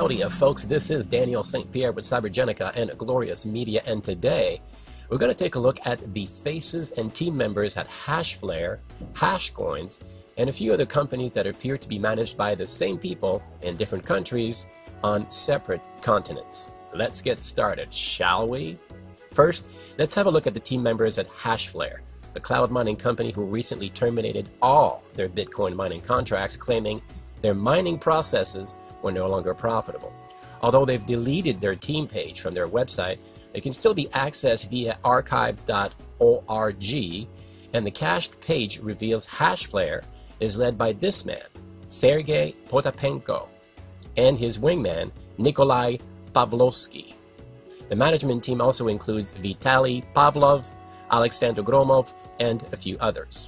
Howdy, folks. This is Daniel St.Pierre with Cybergenica and Glorious Media, and today we're going to take a look at the faces and team members at HashFlare, Hashcoins, and a few other companies that appear to be managed by the same people in different countries on separate continents. Let's get started, shall we? First, let's have a look at the team members at HashFlare, the cloud mining company who recently terminated all their Bitcoin mining contracts, claiming their mining processes were no longer profitable. Although they've deleted their team page from their website, it can still be accessed via archive.org, and the cached page reveals HashFlare is led by this man, Sergei Potapenko, and his wingman, Nikolai Pavlovskiy. The management team also includes Vitaly Pavlov, Alexander Gromov, and a few others.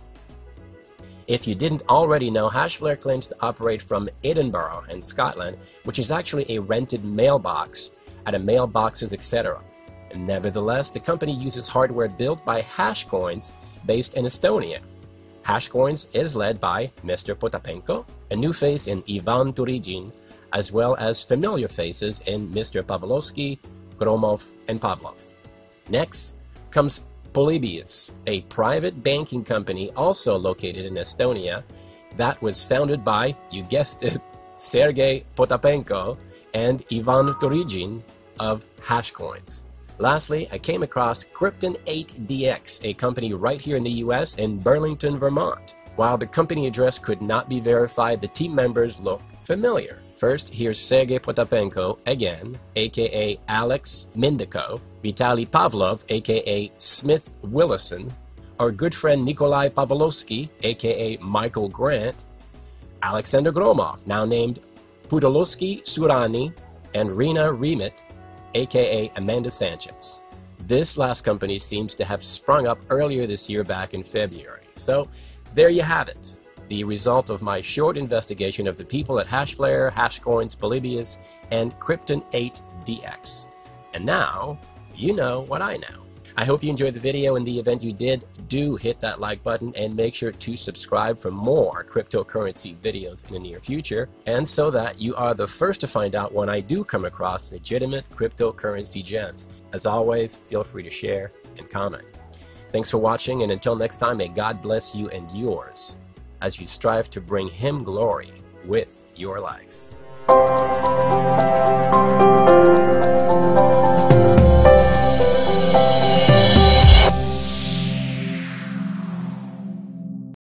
If you didn't already know, HashFlare claims to operate from Edinburgh in Scotland, which is actually a rented mailbox at a mailboxes, etc. Nevertheless, the company uses hardware built by Hashcoins based in Estonia. Hashcoins is led by Mr. Potapenko, a new face in Ivan Turygin, as well as familiar faces in Mr. Pavlovskiy, Gromov and Pavlov. Next comes Polybius, a private banking company also located in Estonia that was founded by, you guessed it, Sergei Potapenko and Ivan Turygin of Hashcoins. Lastly, I came across Krypton8DX, a company right here in the US in Burlington, Vermont. While the company address could not be verified, the team members look familiar. First, here's Sergei Potapenko again, aka Alex Mindiko, Vitaly Pavlov, aka Smith Willison, our good friend Nikolai Pavlovskiy, aka Michael Grant, Alexander Gromov, now named Pudolowski Surani, and Rina Remit, aka Amanda Sanchez. This last company seems to have sprung up earlier this year back in February. So there you have it. The result of my short investigation of the people at HashFlare, Hashcoins, Polybius, and Krypton8DX. And now, you know what I know. I hope you enjoyed the video. In the event you did, do hit that like button and make sure to subscribe for more cryptocurrency videos in the near future, and so that you are the first to find out when I do come across legitimate cryptocurrency gems. As always, feel free to share and comment. Thanks for watching, and until next time, may God bless you and yours as you strive to bring Him glory with your life.